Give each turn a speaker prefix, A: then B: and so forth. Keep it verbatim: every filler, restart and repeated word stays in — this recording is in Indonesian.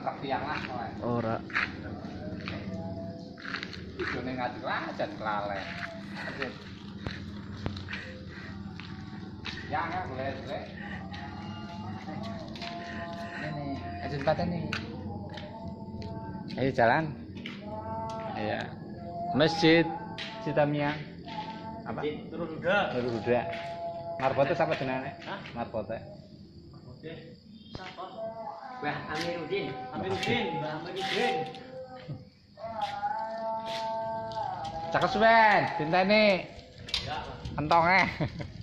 A: ngetok tiang lah.
B: Ora.
A: Idone ngati lah jan kelalen. Ya ya boleh boleh. Ini ajun paten nih. Ayo jalan. Iya. Masjid Citamiang. Apa?
C: Tururuda.
A: Tururuda. Marbote siapa jenenge? Hah? Marbote.
C: Marbote. Siapa? Mbah Amiruddin. Amiruddin, Mbah Amiruddin.
A: Cakep suwen, dinteni.
C: Ya.
A: Entonge.